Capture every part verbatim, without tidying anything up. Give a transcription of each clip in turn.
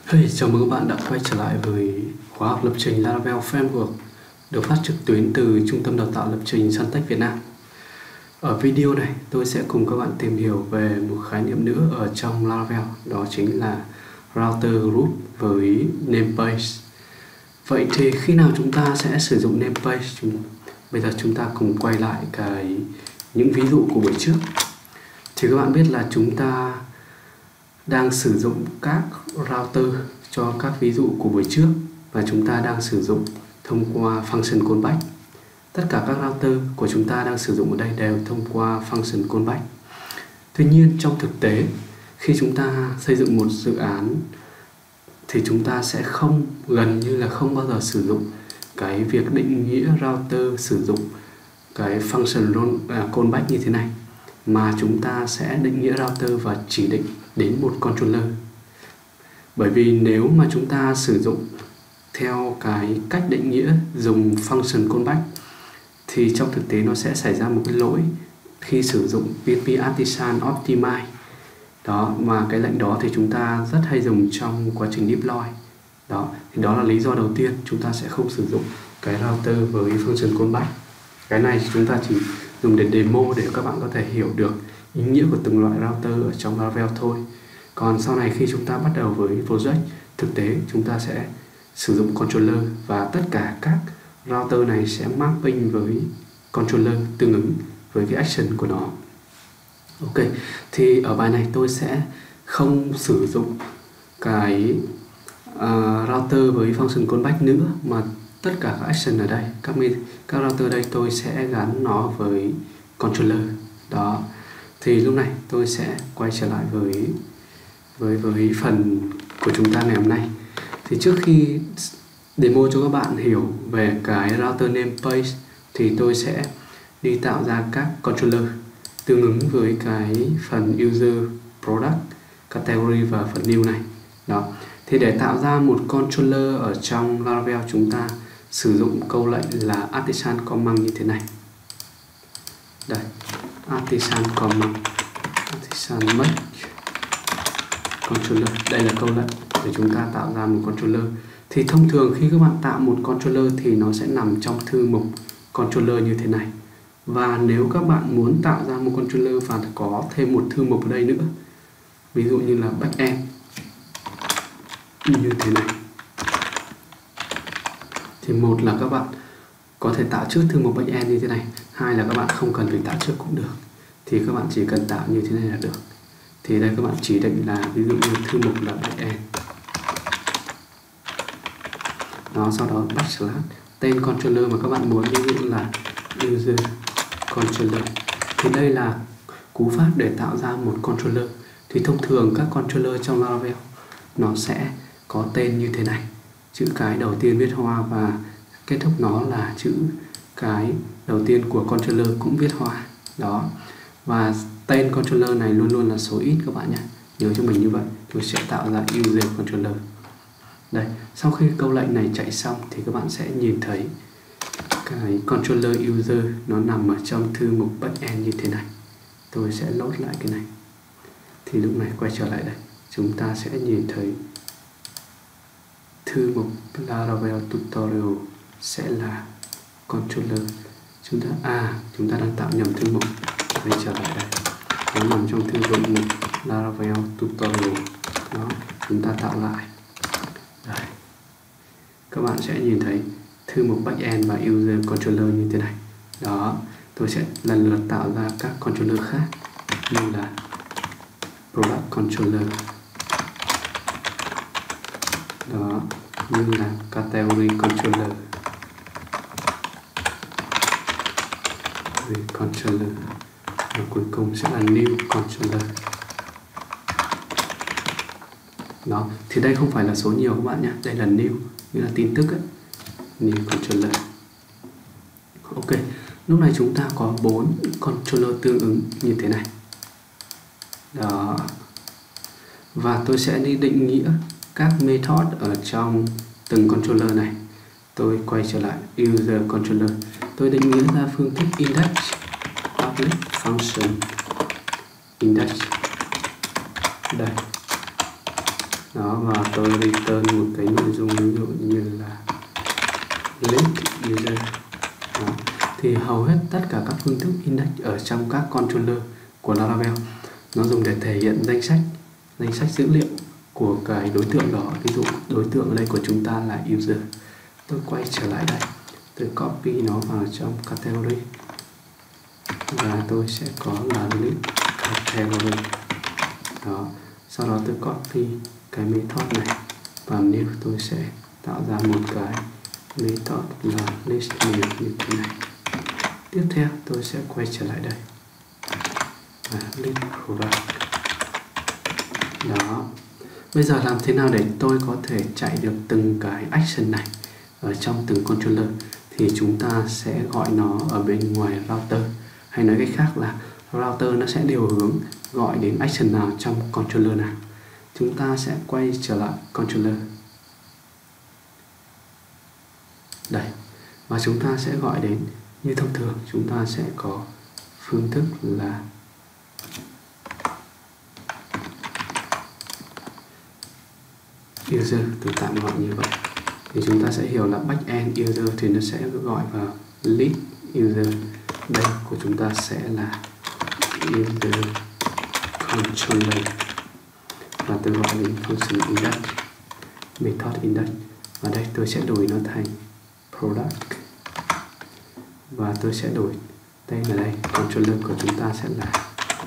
Hey, chào mừng các bạn đã quay trở lại với khóa học lập trình Laravel Framework được phát trực tuyến từ Trung tâm Đào tạo Lập trình Suntech Việt Nam. Ở video này, tôi sẽ cùng các bạn tìm hiểu về một khái niệm nữa ở trong Laravel, đó chính là Router Group với Namespace. Vậy thì khi nào chúng ta sẽ sử dụng Namespace? Chúng... Bây giờ chúng ta cùng quay lại cái những ví dụ của buổi trước. Thì các bạn biết là chúng ta đang sử dụng các router cho các ví dụ của buổi trước và chúng ta đang sử dụng thông qua function callback. Tất cả các router của chúng ta đang sử dụng ở đây đều thông qua function callback. Tuy nhiên trong thực tế, khi chúng ta xây dựng một dự án thì chúng ta sẽ không gần như là không bao giờ sử dụng cái việc định nghĩa router sử dụng cái function callback như thế này, mà chúng ta sẽ định nghĩa router và chỉ định đến một controller. Bởi vì nếu mà chúng ta sử dụng theo cái cách định nghĩa dùng function callback thì trong thực tế nó sẽ xảy ra một cái lỗi khi sử dụng pê hát pê Artisan Optimize. Đó, mà cái lệnh đó thì chúng ta rất hay dùng trong quá trình deploy. Đó, thì đó là lý do đầu tiên chúng ta sẽ không sử dụng cái router với function callback. Cái này thì chúng ta chỉ dùng để demo để các bạn có thể hiểu được ý nghĩa của từng loại router ở trong Laravel thôi. Còn sau này khi chúng ta bắt đầu với project thực tế, chúng ta sẽ sử dụng controller và tất cả các router này sẽ mapping với controller tương ứng với cái action của nó. Ok, thì ở bài này tôi sẽ không sử dụng cái uh, router với function callback nữa, mà tất cả các action ở đây, các, các router đây tôi sẽ gắn nó với controller. Đó, thì lúc này tôi sẽ quay trở lại với với với phần của chúng ta ngày hôm nay. Thì trước khi demo cho các bạn hiểu về cái router namespace thì tôi sẽ đi tạo ra các controller tương ứng với cái phần user, product, category và phần new này. Đó, thì để tạo ra một controller ở trong Laravel, chúng ta sử dụng câu lệnh là artisan command như thế này. Đây, artisan command, artisan make controller. Đây là câu lệnh để chúng ta tạo ra một controller. Thì thông thường khi các bạn tạo một controller thì nó sẽ nằm trong thư mục controller như thế này. Và nếu các bạn muốn tạo ra một controller và có thêm một thư mục ở đây nữa, ví dụ như là backend như thế này, thì một là các bạn có thể tạo trước thư mục backend như thế này, hai là các bạn không cần phải tạo trước cũng được. Thì các bạn chỉ cần tạo như thế này là được. Thì đây các bạn chỉ định là ví dụ như thư mục là backend. Đó, sau đó backslash tên controller mà các bạn muốn, ví dụ là user controller. Thì đây là cú pháp để tạo ra một controller. Thì thông thường các controller trong Laravel nó sẽ có tên như thế này, chữ cái đầu tiên viết hoa và kết thúc nó là chữ cái đầu tiên của controller cũng viết hoa. Đó, và tên controller này luôn luôn là số ít các bạn nhé, nhớ cho mình như vậy. Tôi sẽ tạo ra user controller. Đây, sau khi câu lệnh này chạy xong thì các bạn sẽ nhìn thấy cái controller user nó nằm ở trong thư mục backend như thế này. Tôi sẽ load lại cái này. Thì lúc này quay trở lại đây, chúng ta sẽ nhìn thấy thư mục Laravel tutorial sẽ là controller. Chúng ta à chúng ta đang tạo nhầm thư mục. Quay trở lại đây, nó nằm trong thư mục Laravel tutorial. Đó, chúng ta tạo lại. Đây, các bạn sẽ nhìn thấy thư mục backend và user controller như thế này. Đó, tôi sẽ lần lượt tạo ra các controller khác như là product controller. Đó, như là category controller, controller, và cuối cùng sẽ là new controller. Đó, thì đây không phải là số nhiều các bạn nhé, đây là new, như là tin tức ấy. New controller. Ok, lúc này chúng ta có bốn controller tương ứng như thế này. Đó, và tôi sẽ đi định nghĩa các method ở trong từng controller này. Tôi quay trở lại user controller, tôi định nghĩa ra phương thức index, public function index. Đây, Đó, và tôi return một cái nội dung ví dụ như là list user. Đó. Thì hầu hết tất cả các phương thức index ở trong các controller của Laravel nó dùng để thể hiện danh sách danh sách dữ liệu của cái đối tượng đó. Ví dụ đối tượng ở đây của chúng ta là user. Tôi quay trở lại đây, tôi copy nó vào trong category và tôi sẽ có là list category. Đó, sau đó tôi copy cái method này và new, tôi sẽ tạo ra một cái method là list new như thế này. Tiếp theo tôi sẽ quay trở lại đây và list product. Đó, bây giờ làm thế nào để tôi có thể chạy được từng cái action này ở trong từng controller? Thì chúng ta sẽ gọi nó ở bên ngoài router, hay nói cách khác là router nó sẽ điều hướng gọi đến action nào trong controller nào. Chúng ta sẽ quay trở lại controller đây, và chúng ta sẽ gọi đến như thông thường. Chúng ta sẽ có phương thức là user, tôi tạm gọi như vậy. Thì chúng ta sẽ hiểu là backend user thì nó sẽ gọi vào list user. Đây của chúng ta sẽ là user controller, và tôi gọi đến function index, method index, và đây tôi sẽ đổi nó thành product, và tôi sẽ đổi đây là đây controller của chúng ta sẽ là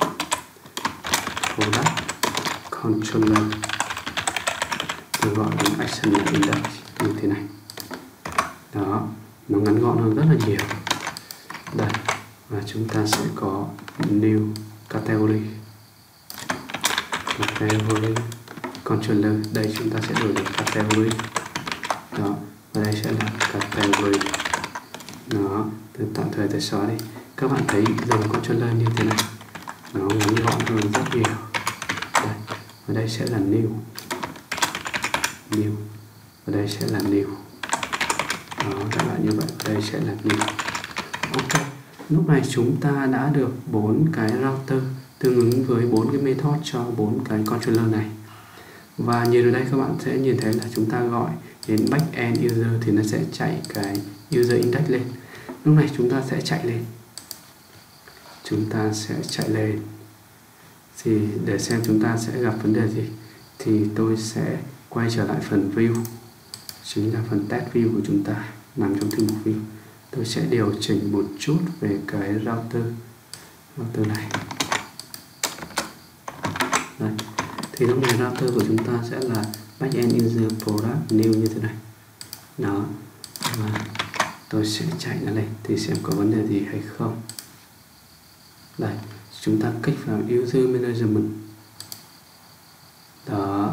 product controller. Tôi gọi đến action là index như thế này. Đó, nó ngắn gọn hơn rất là nhiều. Đây, và chúng ta sẽ có new category category controller. Đây chúng ta sẽ đổi đến category. Đó, và đây sẽ là category. Đó, từ tạm thời tôi xóa đi. Các bạn thấy dòng controller như thế này, nó ngắn gọn hơn rất nhiều. Đây, và đây sẽ là new new, và đây sẽ là new. Đó, các bạn như vậy, đây sẽ là new. Ok, lúc này chúng ta đã được bốn cái router tương ứng với bốn cái method cho bốn cái controller này. Và nhìn ở đây các bạn sẽ nhìn thấy là chúng ta gọi đến backend user thì nó sẽ chạy cái user index lên. Lúc này chúng ta sẽ chạy lên. Chúng ta sẽ chạy lên. Thì để xem chúng ta sẽ gặp vấn đề gì thì tôi sẽ quay trở lại phần view, chính là phần test view của chúng ta nằm trong thư mục view. Tôi sẽ điều chỉnh một chút về cái router router này. Đây. Thì lúc này router của chúng ta sẽ là backend user product new như thế này. Đó, và tôi sẽ chạy nó lên thì xem có vấn đề gì hay không. Đây, chúng ta kích vào user management. Đó,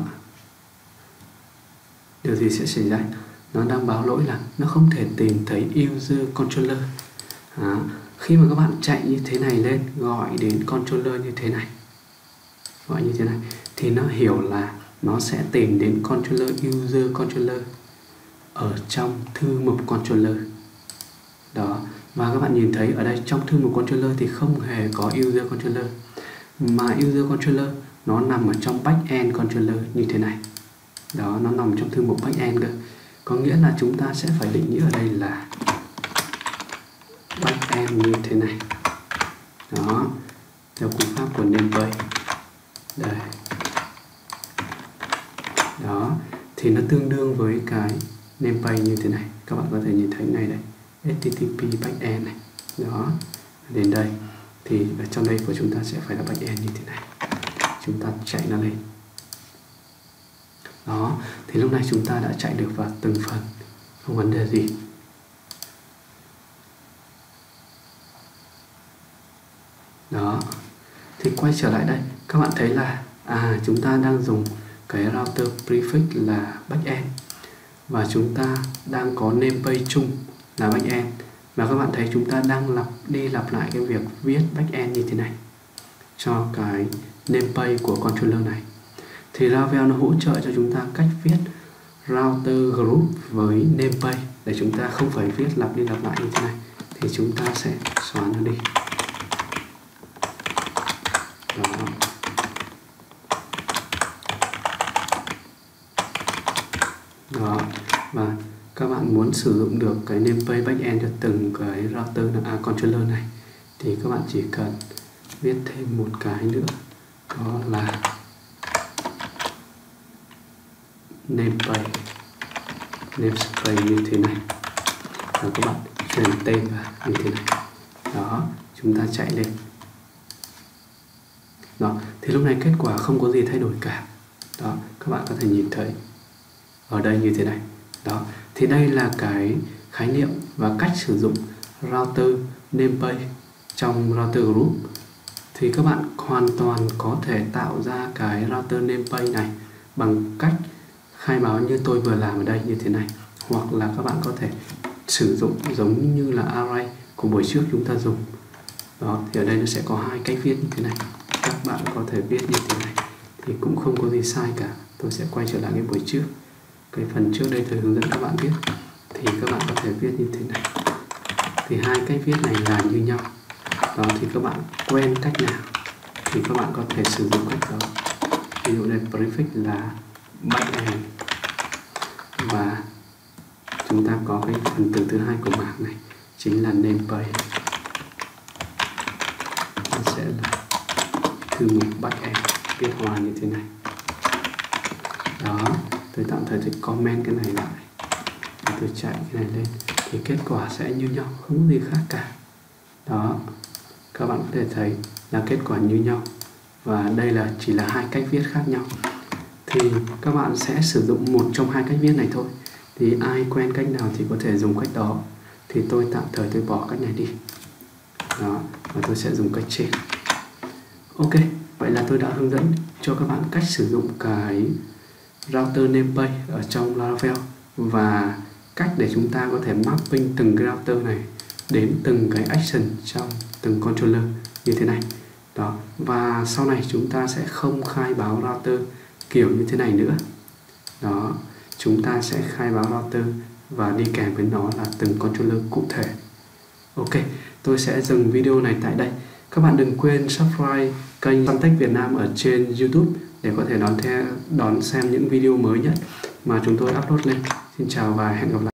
điều gì sẽ xảy ra? Nó đang báo lỗi là nó không thể tìm thấy user controller. Đó. Khi mà các bạn chạy như thế này lên, gọi đến controller như thế này, gọi như thế này, thì nó hiểu là nó sẽ tìm đến controller user controller ở trong thư mục controller. Đó, và các bạn nhìn thấy ở đây trong thư mục controller thì không hề có user controller, mà user controller nó nằm ở trong backend controller như thế này. Đó, nó nằm trong thư mục backend cơ. Có nghĩa là chúng ta sẽ phải định nghĩa ở đây là backend như thế này. Đó, theo cú pháp của namespace. Đây. Đó, thì nó tương đương với cái namespace như thế này. Các bạn có thể nhìn thấy này đây, ếch ti ti pê backend này. Đó, đến đây thì ở trong đây của chúng ta sẽ phải là backend như thế này. Chúng ta chạy nó lên. Đó, thì lúc này chúng ta đã chạy được vào từng phần, không vấn đề gì. Đó, thì quay trở lại đây, các bạn thấy là à chúng ta đang dùng cái router prefix là backend, và chúng ta đang có namespace chung là backend, và các bạn thấy chúng ta đang lặp đi lặp lại cái việc viết backend như thế này cho cái namespace của controller này. Thì Laravel nó hỗ trợ cho chúng ta cách viết router group với namespace để chúng ta không phải viết lặp đi lặp lại như thế này. Thì chúng ta sẽ xóa nó đi. Đó. Đó, và các bạn muốn sử dụng được cái namespace backend cho từng cái router à, controller này thì các bạn chỉ cần viết thêm một cái nữa, đó là namespace namespace như thế này, và các bạn truyền tên vào như thế này. Đó, chúng ta chạy lên. Đó, thì lúc này kết quả không có gì thay đổi cả. Đó, các bạn có thể nhìn thấy ở đây như thế này. Đó, thì đây là cái khái niệm và cách sử dụng router namespace trong router group. Thì các bạn hoàn toàn có thể tạo ra cái router namespace này bằng cách khai báo như tôi vừa làm ở đây như thế này, hoặc là các bạn có thể sử dụng giống như là array của buổi trước chúng ta dùng. Đó, thì ở đây nó sẽ có hai cách viết như thế này. Các bạn có thể viết như thế này thì cũng không có gì sai cả. Tôi sẽ quay trở lại cái buổi trước, cái phần trước đây tôi hướng dẫn các bạn viết, thì các bạn có thể viết như thế này. Thì hai cách viết này là như nhau. Đó, thì các bạn quen cách nào thì các bạn có thể sử dụng cách đó. Ví dụ đây prefix là backend, và chúng ta có cái phần từ thứ hai của bảng này chính là namespace, nó sẽ là thư mục backend viết hòa như thế này. Đó, tôi tạm thời tôi comment cái này lại, tôi chạy cái này lên thì kết quả sẽ như nhau, không có gì khác cả. Đó, các bạn có thể thấy là kết quả như nhau, và đây là chỉ là hai cách viết khác nhau. Thì các bạn sẽ sử dụng một trong hai cách viết này thôi. Thì ai quen cách nào thì có thể dùng cách đó. Thì tôi tạm thời tôi bỏ cách này đi. Đó, và tôi sẽ dùng cách trên. Ok, vậy là tôi đã hướng dẫn cho các bạn cách sử dụng cái router namespace ở trong Laravel, và cách để chúng ta có thể mapping từng cái router này đến từng cái action trong từng controller như thế này. Đó, và sau này chúng ta sẽ không khai báo router kiểu như thế này nữa. Đó, chúng ta sẽ khai báo router và đi kèm với nó là từng controller cụ thể. Ok, tôi sẽ dừng video này tại đây. Các bạn đừng quên subscribe kênh Suntech Việt Nam ở trên YouTube để có thể đón theo đón xem những video mới nhất mà chúng tôi upload lên. Xin chào và hẹn gặp lại.